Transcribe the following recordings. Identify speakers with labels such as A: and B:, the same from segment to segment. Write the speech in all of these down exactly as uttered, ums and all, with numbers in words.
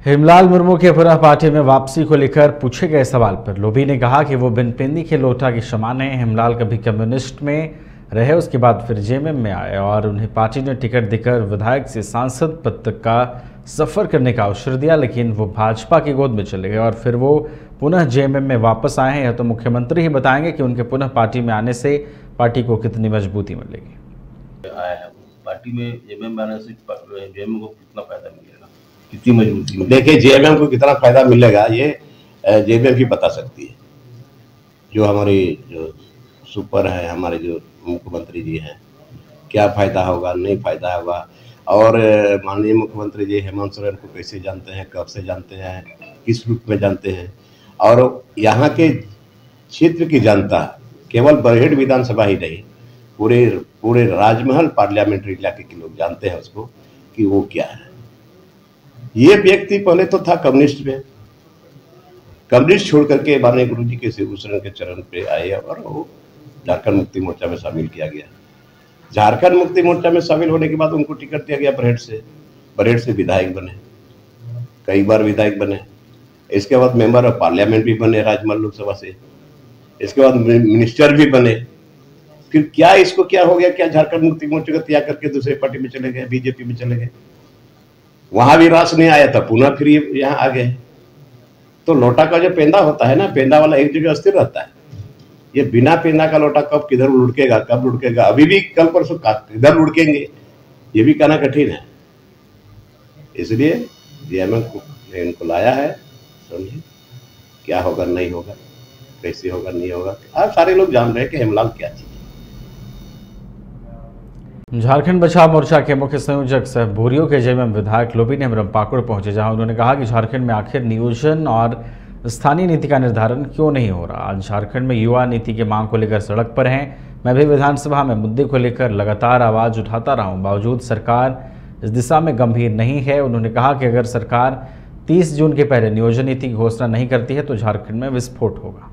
A: हेमलाल मुर्मू के पुनः पार्टी में वापसी को लेकर पूछे गए सवाल पर लोभी ने कहा कि वो बिन पेंदी के लोटा के समान है। हेमलाल कभी कम्युनिस्ट में रहे, उसके बाद फिर जेएमएम में आए और उन्हें पार्टी ने टिकट देकर विधायक से सांसद पद तक का सफर करने का अवसर दिया, लेकिन वो भाजपा की गोद में चले गए और फिर वो पुनः जेएमएम में वापस आए हैं। यह तो मुख्यमंत्री ही बताएंगे कि उनके पुनः पार्टी में आने से पार्टी को कितनी मजबूती मिलेगी।
B: आया है पार्टी में जेएमएम में आने से जेएमएम को कितना फायदा मिलेगा, कितनी मजबूती।
C: देखिए जेएमएम को कितना फायदा मिलेगा ये जेएमएम ही बता सकती है। जो हमारी जो सुपर है, हमारे जो मुख्यमंत्री जी हैं, क्या फायदा होगा नहीं फायदा होगा। और माननीय मुख्यमंत्री जी हेमंत सोरेन को कैसे जानते हैं, कब से जानते हैं, किस रूप में जानते हैं। और यहाँ के क्षेत्र की जनता केवल बरहेट विधानसभा ही नहीं, पूरे पूरे राजमहल पार्लियामेंट्री इलाके के लोग जानते हैं उसको कि वो क्या है। ये व्यक्ति पहले तो था कम्युनिस्ट में, कम्युनिस्ट छोड़ करके माननीय गुरु जी के शिव शरण के चरण पे आए और वो झारखंड मुक्ति मोर्चा में शामिल किया गया। झारखंड मुक्ति मोर्चा में शामिल होने के बाद उनको टिकट दिया गया बरहेट से, बरहेट से विधायक बने, कई बार विधायक बने। इसके बाद मेंबर ऑफ पार्लियामेंट भी बने राजमहल लोकसभा से, इसके बाद मिनिस्टर भी बने। फिर क्या इसको क्या हो गया, क्या झारखंड मुक्ति मोर्चा का त्याग करके दूसरे पार्टी में चले गए, बीजेपी में चले गए। वहां भी रास नहीं आया था, पुनः फिर यहाँ आ गए। तो लोटा का जो पेंदा होता है ना, पेंदा वाला एक जगह अस्थिर रहता है। ये बिना पेंदा का लोटा कब किधर लुढ़केगा, कब लुढ़केगा, अभी भी कल परसों किधर लुढ़केंगे ये भी कहना कठिन है। इसलिए जेएमएम को इनको लाया है, समझिए क्या होगा नहीं होगा, कैसे होगा नहीं होगा। अब सारे लोग जान रहे हैं कि हेमलाल क्या चीज।
A: झारखंड बचाव मोर्चा के मुख्य संयोजक सह बोरियो के जेएमएम विधायक लोभी ने ब्रह्मपाकुड़ पहुंचे, जहां उन्होंने कहा कि झारखंड में आखिर नियोजन और स्थानीय नीति का निर्धारण क्यों नहीं हो रहा। आज झारखंड में युवा नीति की मांग को लेकर सड़क पर हैं। मैं भी विधानसभा में मुद्दे को लेकर लगातार आवाज उठाता रहा हूं, बावजूद सरकार इस दिशा में गंभीर नहीं है। उन्होंने कहा कि अगर सरकार तीस जून के पहले नियोजन नीति की घोषणा नहीं करती है तो झारखंड में विस्फोट होगा।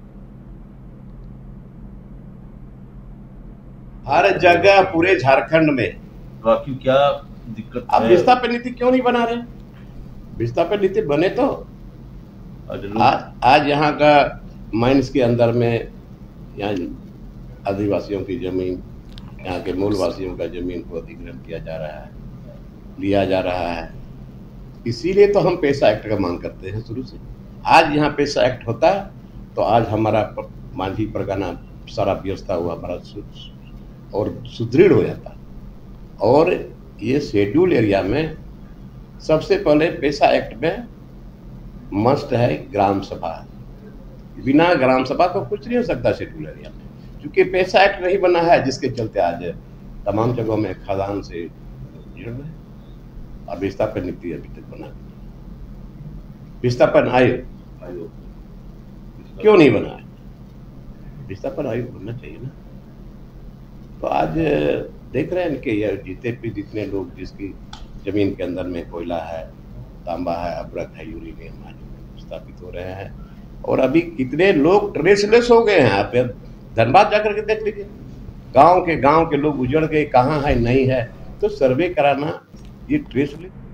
C: हर जगह पूरे झारखंड में
B: बाकी क्या दिक्कत
C: आप विस्थापन नीति क्यों नहीं बना रहे? विस्थापन नीति बने तो आज आज यहाँ का माइंस के अंदर में यहाँ आदिवासियों की जमीन, यहाँ के मूल वासियों का जमीन को अधिग्रहण किया जा रहा है, लिया जा रहा है। इसीलिए तो हम पैसा एक्ट का मांग करते हैं शुरू से। आज यहाँ पैसा एक्ट होता तो आज हमारा मांझी परगना सारा व्यवस्था हुआ हमारा और सुदृढ़ हो जाता। और ये शेड्यूल एरिया में सबसे पहले पैसा एक्ट में मस्ट है ग्राम सभा। बिना ग्राम सभा को कुछ नहीं हो सकता शेड्यूल एरिया में, क्योंकि पैसा एक्ट नहीं बना है, जिसके चलते आज तमाम जगहों में खदान से जुड़ रहे और विस्थापन नीति अभी तक बना। विस्थापन आयोग क्यों नहीं बना है? विस्थापन आयोग बनना चाहिए ना। तो आज देख रहे हैं कि ये जितने भी जितने लोग जिसकी जमीन के अंदर में कोयला है, तांबा है, अब्रक है, यूरेनियम है, स्थापित हो रहे हैं। और अभी कितने लोग ट्रेसलेस हो गए हैं। आप धनबाद जाकर के देख लीजिए, गांव के गांव के लोग उजड़ गए, कहाँ है नहीं है। तो सर्वे कराना ये ट्रेसलेस